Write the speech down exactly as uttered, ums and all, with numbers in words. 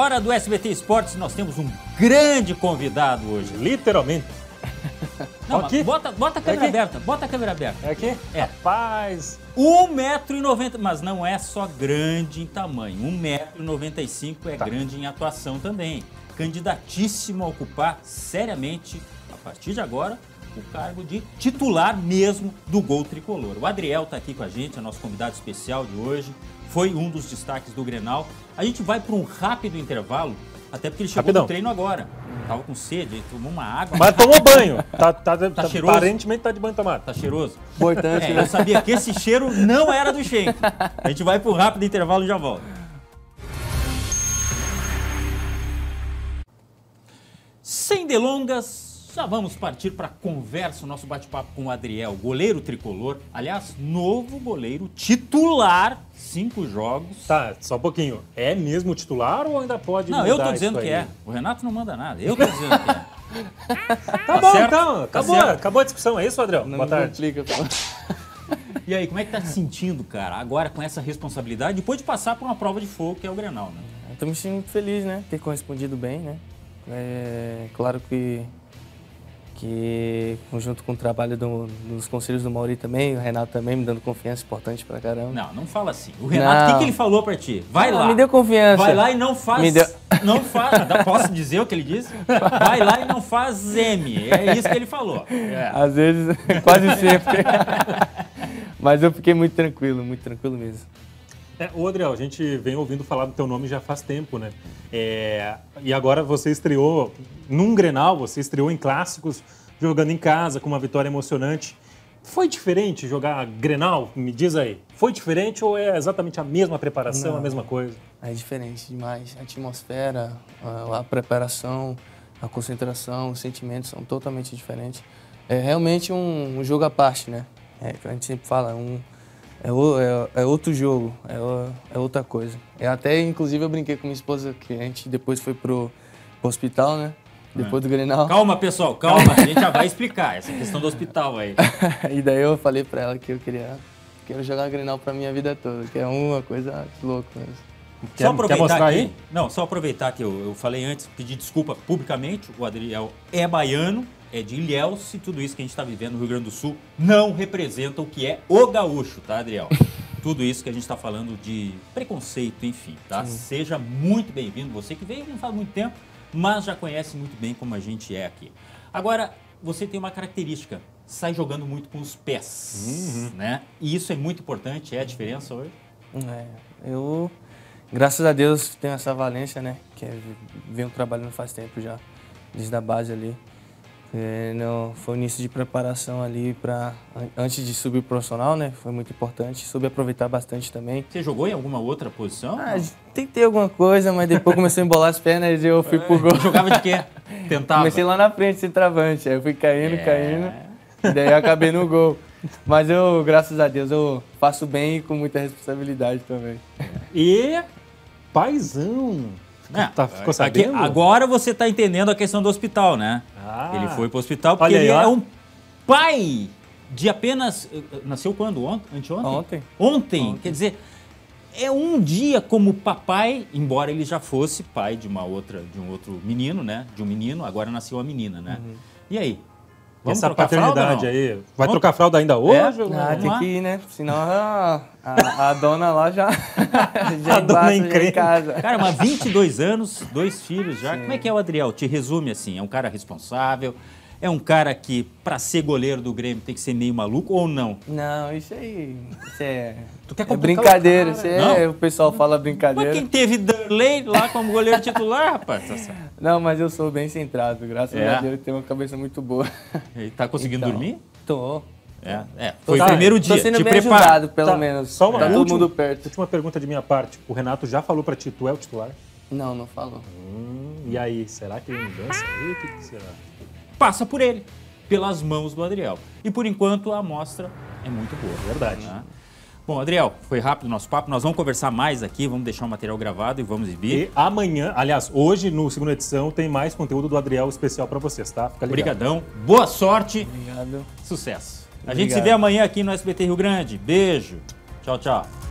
Hora do S B T Esportes, nós temos um grande convidado hoje. Literalmente. Não, aqui? Bota, bota a câmera aberta, bota a câmera aberta. É aqui? É. Rapaz. um metro e noventa, mas não é só grande em tamanho. um metro e noventa e cinco é tá. grande em atuação também. Candidatíssimo a ocupar seriamente, a partir de agora, o cargo de titular mesmo do Gol Tricolor. O Adriel está aqui com a gente, é nosso convidado especial de hoje. Foi um dos destaques do Grenal. A gente vai para um rápido intervalo, até porque ele chegou Rapidão. no treino agora. Tava com sede, ele tomou uma água. Mas tomou banho. Tá, tá, tá, tá cheiroso? Aparentemente tá de banho tomado. Tá cheiroso? Importante. É, eu sabia que esse cheiro não era do Schenck. A gente vai para um rápido intervalo e já volta. Sem delongas, já vamos partir para a conversa, o nosso bate-papo com o Adriel, goleiro tricolor. Aliás, novo goleiro titular, cinco jogos. Tá, só um pouquinho. É mesmo titular ou ainda pode Não, mudar eu tô dizendo isso que aí? é. O Renato não manda nada. Eu tô dizendo que é. Tá, Tá bom, certo? então. Tá Acabou, certo. acabou a discussão. É isso, Adriel? Não Boa tarde. complica, pô. E aí, como é que tá se sentindo, cara, agora com essa responsabilidade, depois de passar por uma prova de fogo que é o Grenal, né? Eu tô me sentindo muito feliz, né? Ter correspondido bem, né? É claro que, que junto com o trabalho do, dos conselhos do Mauri também, o Renato também me dando confiança, importante pra caramba. Não, não fala assim. O Renato, o que, que ele falou pra ti? Vai não, lá. Me deu confiança. Vai lá e não faz... Me deu... Não faz... Posso dizer o que ele disse? Vai lá e não faz M. É isso que ele falou. É. Às vezes, quase sempre. Mas eu fiquei muito tranquilo, muito tranquilo mesmo. É, ô Adriel, a gente vem ouvindo falar do teu nome já faz tempo, né? É, e agora você estreou num Grenal, você estreou em clássicos, jogando em casa, com uma vitória emocionante. Foi diferente jogar Grenal? Me diz aí. Foi diferente ou é exatamente a mesma preparação, Não, a mesma coisa? É diferente demais. A atmosfera, a, a preparação, a concentração, os sentimentos são totalmente diferentes. É realmente um, um jogo à parte, né? É, a gente sempre fala, um, é, o, é, é outro jogo, é, o, é outra coisa. É até, inclusive, eu brinquei com minha esposa, que a gente depois foi pro, pro hospital, né? Depois é. do Grenal. Calma, pessoal, calma. A gente já vai explicar essa questão do hospital aí. E daí eu falei pra ela que eu queria quero jogar Grenal pra minha vida toda, que é uma coisa louca mesmo. Quer, só aproveitar quer mostrar aqui, aí? Não, só aproveitar que eu, eu falei antes, pedir desculpa publicamente, o Adriel é baiano, é de Ilhéus, e tudo isso que a gente está vivendo no Rio Grande do Sul não representa o que é o gaúcho, tá, Adriel? Tudo isso que a gente está falando de preconceito, enfim, tá? Sim. Seja muito bem-vindo, você que veio não faz muito tempo, mas já conhece muito bem como a gente é aqui. Agora, você tem uma característica, sai jogando muito com os pés, uhum. né? E isso é muito importante, é a diferença hoje? É, eu, graças a Deus, tenho essa valência, né? Que é, venho trabalhando faz tempo já, desde a base ali. É, não, foi o início de preparação ali para antes de subir o profissional, né? Foi muito importante, soube aproveitar bastante também. Você jogou em alguma outra posição? Ah, tentei alguma coisa, mas depois comecei a embolar as pernas e eu fui é, pro gol. Jogava de quê? Tentava? Comecei lá na frente, centroavante, aí eu fui caindo, é... caindo, e daí eu acabei no gol. Mas eu, graças a Deus, eu faço bem e com muita responsabilidade também. E paizão! É, tá, ficou sabendo? Aqui, agora você está entendendo a questão do hospital, né? Ah, ele foi para o hospital porque aí, ele ó. é um pai de apenas... Nasceu quando? Ontem? Anteontem? Ontem. Ontem. Ontem. Quer dizer, é um dia como papai, embora ele já fosse pai de uma outra, de um outro menino, né? De um menino, agora nasceu uma menina, né? Uhum. E aí? Vamos essa trocar paternidade fralda, aí, vai Vamos? trocar fralda ainda hoje? É? Ou ah, tem que ir, né? Senão a, a, a dona lá já, já a dona embaça, em casa. Cara, mas vinte e dois anos, dois filhos já. Sim. Como é que é o Adriel? Te resume assim, é um cara responsável, é um cara que, para ser goleiro do Grêmio, tem que ser meio maluco ou não? Não, isso aí, isso é, tu quer é brincadeira, o, isso é, o pessoal fala brincadeira. Mas quem teve Darley lá como goleiro titular, rapaz? Não, mas eu sou bem centrado, graças é. a Deus, eu tenho uma cabeça muito boa. E tá conseguindo então, dormir? Tô. É, é. Foi tá, o primeiro dia, tô sendo te bem prepara. ajudado, pelo tá, menos, só uma tá última, todo mundo perto. Última pergunta de minha parte, o Renato já falou pra ti, tu é o titular? Não, não falou. Hum, e aí, será que ele mudança aí? O que, que será? Passa por ele, pelas mãos do Adriel. E por enquanto a amostra é muito boa. Verdade. Né? Bom, Adriel, foi rápido o nosso papo, nós vamos conversar mais aqui, vamos deixar o material gravado e vamos exibir. E amanhã, aliás, hoje, no segunda edição, tem mais conteúdo do Adriel especial pra vocês, tá? Fica ligado. Obrigadão, boa sorte, Obrigado. sucesso. A Obrigado. gente se vê amanhã aqui no S B T Rio Grande. Beijo, tchau, tchau.